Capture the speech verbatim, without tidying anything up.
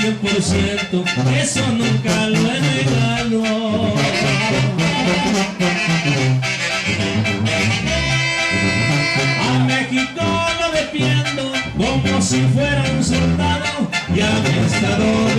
cien por ciento, eso nunca lo he negado. A México lo defiendo como si fuera un soldado y a mi estado